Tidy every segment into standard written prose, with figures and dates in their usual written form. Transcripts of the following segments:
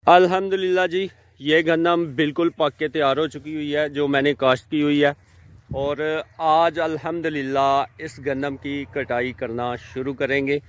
अल्हम्दुलिल्लाह जी, ये गन्नम बिल्कुल पक के तैयार हो चुकी हुई है जो मैंने काश्त की हुई है। और आज अल्हम्दुलिल्लाह इस गन्नम की कटाई करना शुरू करेंगे।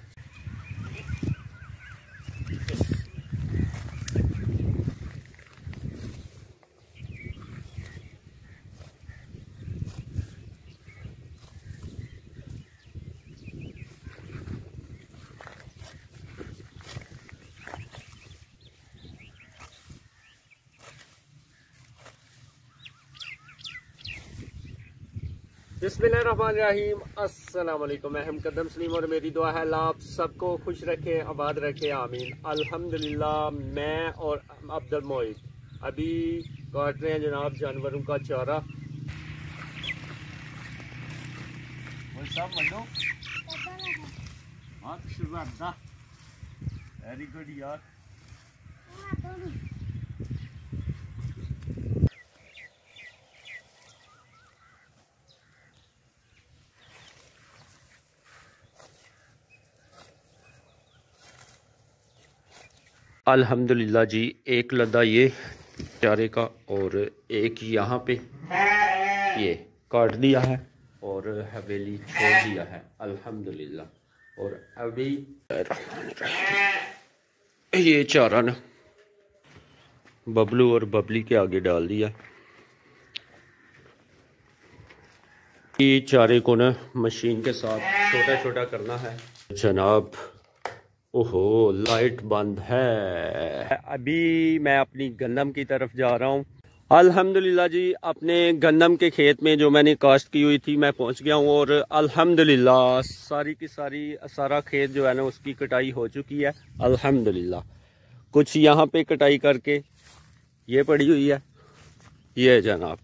बिस्मिल्लाहिर्रहमानिर्रहीम, अस्सलाम वालेकुम। मैं मुकद्दम सलीम और मेरी दुआ है अल्लाह आप सबको खुश रखे, आबाद रखे, आमीन। अल्हम्दुलिल्लाह मैं और अब्दुल मोहित अभी काट रहे हैं जनाब जानवरों का चारा। वेरी गुड यार। अल्हम्दुलिल्लाह जी, एक लद्दा ये चारे का और एक यहाँ पे ये काट दिया है और हवेली छोड़ दिया है अल्हम्दुलिल्लाह। और अभी ये चारा ना बबलू और बबली के आगे डाल दिया। ये चारे को ना मशीन के साथ छोटा छोटा करना है जनाब। ओहो, लाइट बंद है। अभी मैं अपनी गन्नम की तरफ जा रहा हूँ। अल्हम्दुलिल्लाह जी, अपने गन्नम के खेत में जो मैंने काश्त की हुई थी मैं पहुँच गया हूँ और अल्हम्दुलिल्लाह सारी की सारा खेत जो है ना उसकी कटाई हो चुकी है अल्हम्दुलिल्लाह। कुछ यहाँ पे कटाई करके ये पड़ी हुई है, ये जनाब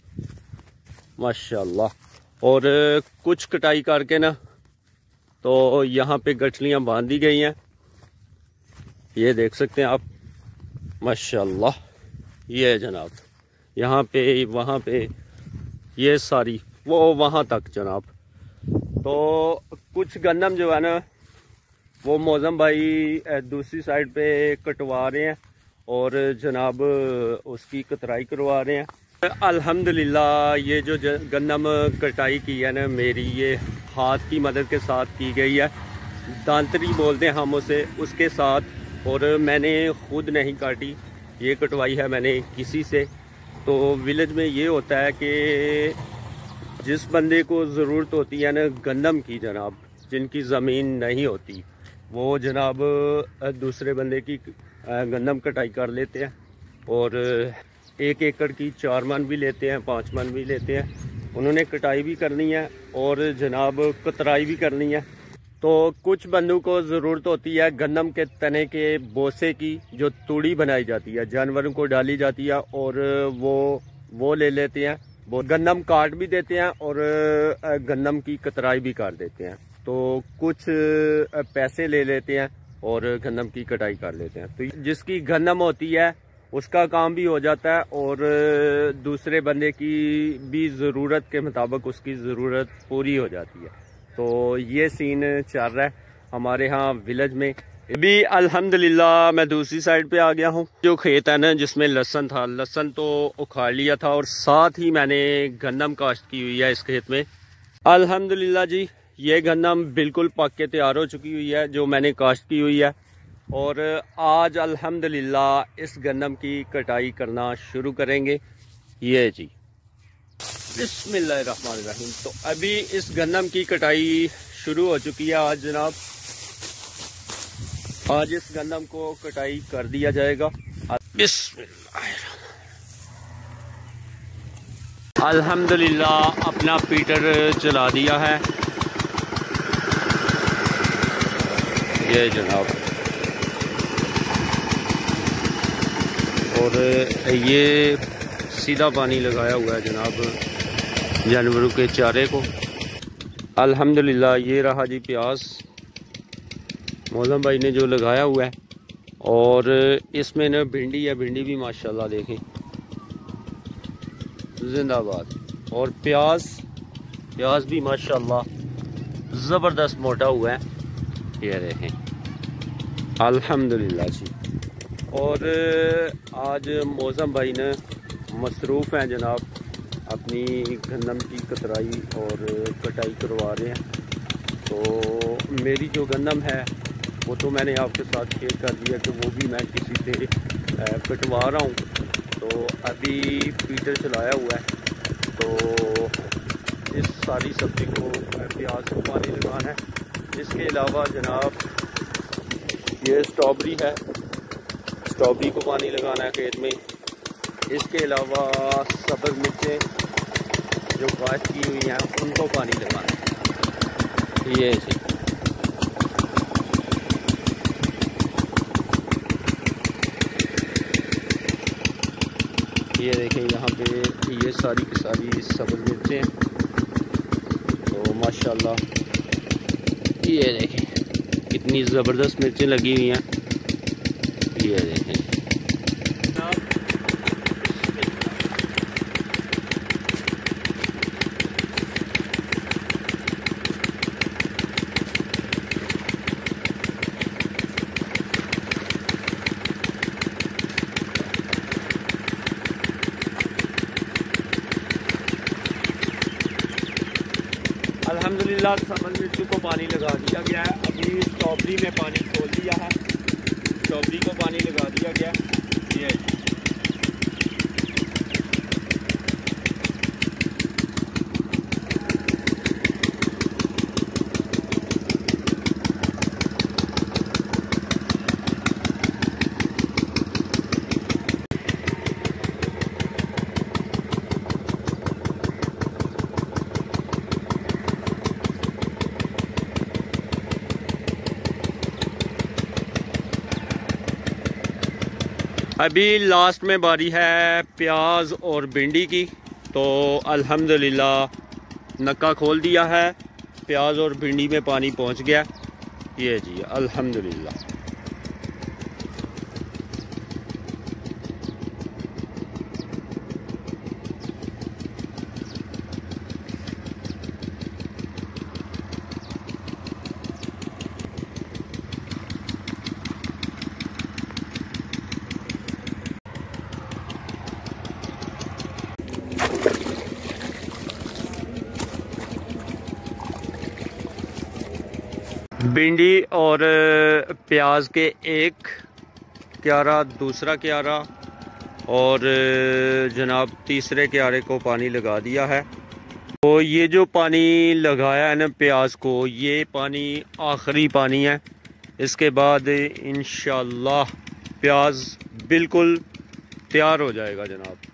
माशाल्लाह। और कुछ कटाई करके ना तो यहाँ पे गठलियाँ बांध दी गई हैं, ये देख सकते हैं आप माशाल्लाह। ये है जनाब, यहाँ पे वहाँ पे ये सारी वो वहाँ तक जनाब। तो कुछ गन्नम जो है ना वो मौजम भाई दूसरी साइड पे कटवा रहे हैं और जनाब उसकी कतराई करवा रहे हैं अल्हम्दुलिल्लाह। ये जो गन्नम कटाई की है ना मेरी, ये हाथ की मदद के साथ की गई है, दांतरी बोलते हैं हम उसे, उसके साथ। और मैंने खुद नहीं काटी, ये कटवाई है मैंने किसी से। तो विलेज में ये होता है कि जिस बंदे को ज़रूरत होती है ना गन्नम की जनाब, जिनकी ज़मीन नहीं होती वो जनाब दूसरे बंदे की गन्नम कटाई कर लेते हैं और 1 एकड़ की 4 मन भी लेते हैं, 5 मन भी लेते हैं। उन्होंने कटाई भी करनी है और जनाब कतराई भी करनी है। तो कुछ बंदों को ज़रूरत होती है गन्नम के तने के बोसे की, जो तूड़ी बनाई जाती है, जानवरों को डाली जाती है और वो ले लेते हैं। वो गन्नम काट भी देते हैं और गन्नम की कतराई भी कर देते हैं। तो कुछ पैसे ले लेते हैं और गन्नम की कटाई कर लेते हैं। तो जिसकी गन्नम होती है उसका काम भी हो जाता है और दूसरे बंदे की भी ज़रूरत के मुताबिक उसकी ज़रूरत पूरी हो जाती है। तो ये सीन चल रहा है हमारे यहाँ विलेज में। अभी अल्हम्दुलिल्लाह मैं दूसरी साइड पे आ गया हूँ। जो खेत है ना जिसमें लहसन था, लहसन तो उखाड़ लिया था और साथ ही मैंने गन्नम काश्त की हुई है इस खेत में। अल्हम्दुलिल्लाह जी, ये गन्नम बिल्कुल पक के तैयार हो चुकी हुई है जो मैंने काश्त की हुई है। और आज अल्हम्दुलिल्लाह इस गन्नम की कटाई करना शुरू करेंगे। ये जी बिस्मिल्लाहिर्रहमानिर्रहीम। तो अभी इस गन्नम की कटाई शुरू हो चुकी है आज जनाब। आज इस गन्नम को कटाई कर दिया जाएगा। बिस्मिल्लाह। अल्हम्दुलिल्लाह अपना पीटर चला दिया है ये जनाब। और ये सीधा पानी लगाया हुआ है जनाब जानवरों के चारे को। अल्हम्दुलिल्लाह ये रहा जी प्याज मौलम भाई ने जो लगाया हुआ है। और इसमें ना भिंडी है, भिंडी भी माशाल्लाह देखें जिंदाबाद। और प्याज भी माशाल्लाह ज़बरदस्त मोटा हुआ है, ये देखें अल्हम्दुलिल्लाह जी। और आज मौसम भाई ने मसरूफ़ हैं जनाब, अपनी गंदम की कतराई और कटाई करवा रहे हैं। तो मेरी जो गंदम है वो तो मैंने आपके साथ शेयर कर दिया कि वो भी मैं किसी से कटवा रहा हूँ। तो अभी फीडर चलाया हुआ है, तो इस सारी सब्ज़ी को प्याज को पानी लगाना है। इसके अलावा जनाब ये स्ट्रॉबेरी है, स्ट्रॉबेरी को पानी लगाना है खेत में। इसके अलावा सब्ज़ मिर्चें जो काश्त की हुई हैं उनको पानी लगाना है। ये जी ये देखें, यहाँ पे ये सारी की सारी सब्ज़ मिर्चें हैं। तो माशाल्लाह ये देखें कितनी ज़बरदस्त मिर्चें लगी हुई हैं। ये देखें अल्हम्दुलिल्लाह सब्ज़ मिर्चों को पानी लगा दिया गया है। अभी स्ट्रॉबेरी में पानी खोल दिया है, स्ट्रॉबेरी को पानी लगा दिया गया है। ये अभी लास्ट में बारी है प्याज और भिंडी की। तो अल्हम्दुलिल्लाह नक्का खोल दिया है, प्याज और भिंडी में पानी पहुंच गया। ये जी अल्हम्दुलिल्लाह। भिंडी और प्याज के एक क्यारा, दूसरा क्यारा और जनाब तीसरे क्यारे को पानी लगा दिया है। तो ये जो पानी लगाया है ना प्याज को, ये पानी आखिरी पानी है। इसके बाद इंशाअल्लाह प्याज बिल्कुल तैयार हो जाएगा जनाब।